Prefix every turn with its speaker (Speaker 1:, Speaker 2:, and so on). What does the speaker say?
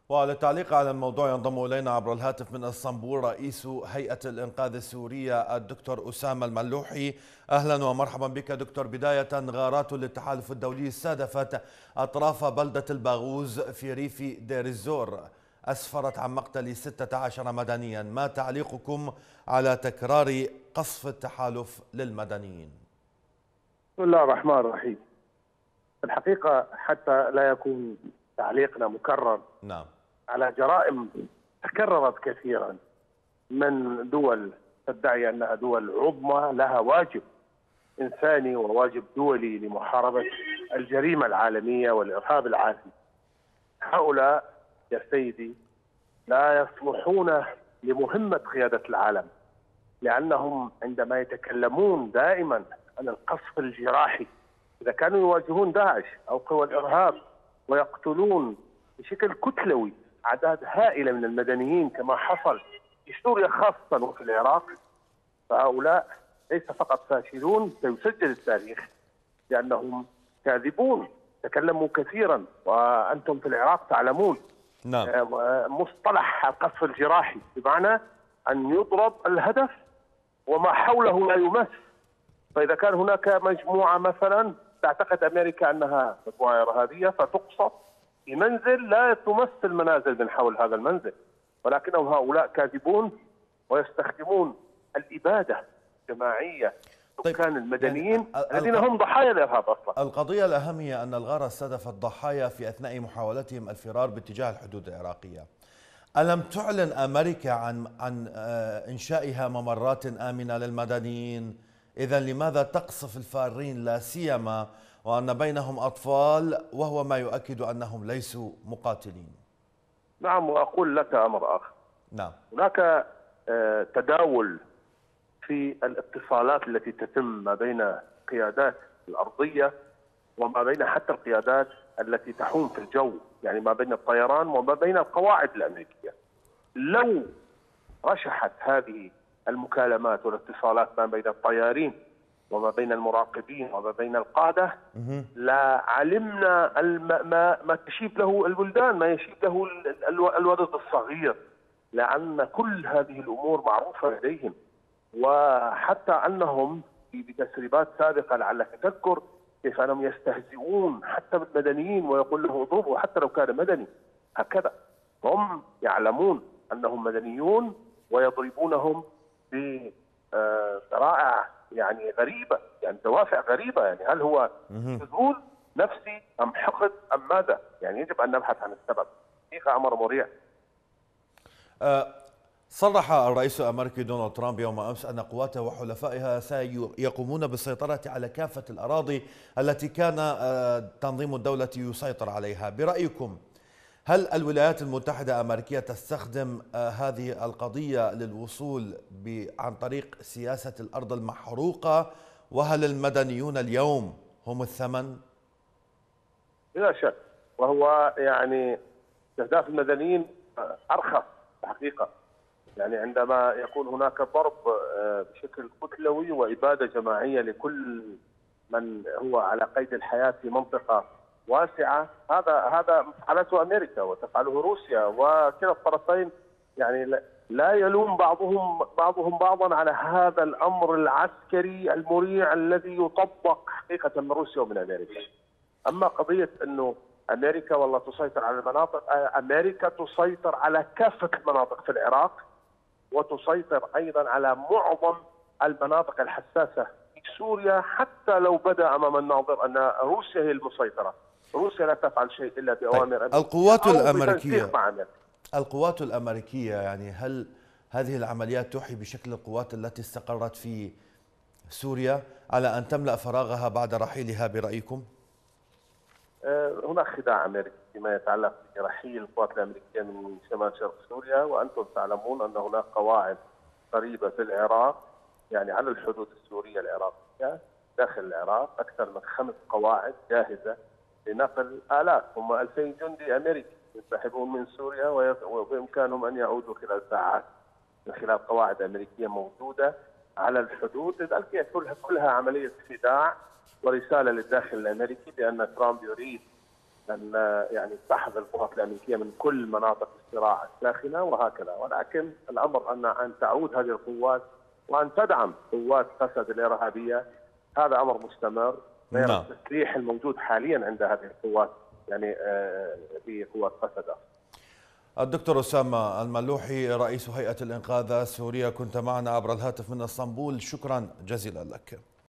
Speaker 1: وللتعليق على الموضوع ينضم إلينا عبر الهاتف من اسطنبول رئيس هيئة الإنقاذ السورية الدكتور أسامة الملوحي. أهلا ومرحبا بك دكتور. بداية، غارات للتحالف الدولي استهدفت أطراف بلدة الباغوز في ريف دير الزور، أسفرت عن مقتل 16 مدنيا. ما تعليقكم على تكرار قصف التحالف للمدنيين؟
Speaker 2: بسم الله الرحمن الرحيم. الحقيقة حتى لا يكون تعليقنا مكرر
Speaker 1: نعم.
Speaker 2: على جرائم تكررت كثيرا من دول تدعي أنها دول عظمى لها واجب إنساني وواجب دولي لمحاربة الجريمة العالمية والإرهاب العالمي. هؤلاء يا سيدي لا يصلحون لمهمة قيادة العالم، لأنهم عندما يتكلمون دائما عن القصف الجراحي، إذا كانوا يواجهون داعش أو قوى الإرهاب ويقتلون بشكل كتلوي أعداد هائلة من المدنيين كما حصل في سوريا خاصة وفي العراق، فهؤلاء ليس فقط فاشلون، سيسجل التاريخ لأنهم كاذبون. تكلموا كثيرا وأنتم في العراق تعلمون.
Speaker 1: نعم.
Speaker 2: مصطلح القصف الجراحي بمعنى أن يضرب الهدف وما حوله لا يمس. فإذا كان هناك مجموعة مثلا تعتقد أمريكا أنها مجموعة إرهابية فتقصف في منزل لا تمس المنازل من حول هذا المنزل، ولكنهم هؤلاء كاذبون ويستخدمون الإبادة الجماعية سكان المدنيين الذين هم ضحايا الإرهاب أصلا.
Speaker 1: القضية الأهم هي أن الغارة استهدفت ضحايا في أثناء محاولتهم الفرار باتجاه الحدود العراقية. ألم تعلن أمريكا عن إنشائها ممرات آمنة للمدنيين؟ إذن لماذا تقصف الفارين، لا سيما وأن بينهم أطفال، وهو ما يؤكد أنهم ليسوا مقاتلين؟
Speaker 2: نعم، وأقول لك أمر آخر.
Speaker 1: نعم.
Speaker 2: هناك تداول في الاتصالات التي تتم ما بين قيادات الأرضية وما بين حتى القيادات التي تحوم في الجو، يعني ما بين الطيران وما بين القواعد الأمريكية. لو رشحت هذه المكالمات والاتصالات ما بين الطيارين وما بين المراقبين وما بين القادة لا علمنا ما تشيب له البلدان، ما يشيب له الولد الصغير، لأن كل هذه الأمور معروفة لديهم. وحتى أنهم بتسريبات سابقة لعلك تذكر كيف أنهم يستهزئون حتى بالمدنيين ويقول له اضربوا حتى لو كان مدني، هكذا. هم يعلمون أنهم مدنيون ويضربونهم بذرائع يعني غريبة، يعني دوافع غريبة. يعني هل هو فضول نفسي أم حقد أم ماذا؟ يعني يجب أن نبحث عن السبب. حقيقة أمر مريع.
Speaker 1: صرح الرئيس الأمريكي دونالد ترامب يوم أمس أن قواته وحلفائها سيقومون بالسيطرة على كافة الأراضي التي كان تنظيم الدولة يسيطر عليها. برأيكم، هل الولايات المتحدة الأمريكية تستخدم هذه القضية للوصول عن طريق سياسة الأرض المحروقة؟ وهل المدنيون اليوم هم الثمن؟
Speaker 2: بلا شك، وهو يعني استهداف المدنيين أرخص الحقيقة. يعني عندما يكون هناك ضرب بشكل كتلوي وإبادة جماعية لكل من هو على قيد الحياة في منطقة واسعة، هذا فعلته أمريكا وتفعله روسيا، وكلا الطرفين يعني لا يلوم بعضهم بعضا على هذا الأمر العسكري المريع الذي يطبق حقيقة من روسيا ومن أمريكا. أما قضية أنه أمريكا والله تسيطر على المناطق، أمريكا تسيطر على كافة المناطق في العراق، وتسيطر أيضا على معظم المناطق الحساسة في سوريا، حتى لو بدا أمام الناظر أن روسيا هي المسيطرة. روسيا لا تفعل شيء إلا بأوامر أمريكا.
Speaker 1: القوات الأمريكية يعني هل هذه العمليات توحي بشكل القوات التي استقرت في سوريا على أن تملأ فراغها بعد رحيلها برأيكم؟
Speaker 2: هناك خداع أمريكي فيما يتعلق برحيل القوات الأمريكية من شمال شرق سوريا، وأنتم تعلمون أن هناك قواعد قريبة في العراق، يعني على الحدود السورية العراقية داخل العراق أكثر من 5 قواعد جاهزة لنقل آلاف، هم 2000 جندي أمريكي ينسحبون من سوريا وبإمكانهم أن يعودوا خلال ساعات من خلال قواعد أمريكية موجودة على الحدود. لذلك كلها عملية خداع ورسالة للداخل الأمريكي بأن ترامب يريد أن يعني سحب القوات الأمريكية من كل مناطق الصراع الساخنة وهكذا، ولكن الأمر أن تعود هذه القوات وأن تدعم قوات فسد الإرهابية، هذا أمر مستمر. غير التسليح الموجود حاليا عند هذه القوات، يعني في قوات فسد.
Speaker 1: الدكتور أسامة الملوحي رئيس هيئة الإنقاذ السورية، كنت معنا عبر الهاتف من اسطنبول، شكرا جزيلا لك.